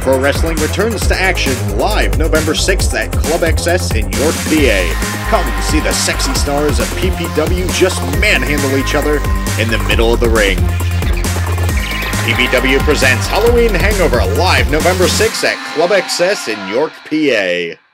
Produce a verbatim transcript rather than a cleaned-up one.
Pro Wrestling returns to action live November sixth at Club X S in York, P A. Come see the sexy stars of P P W just manhandle each other in the middle of the ring. P P W presents Halloween Hangover live November sixth at Club X S in York, P A.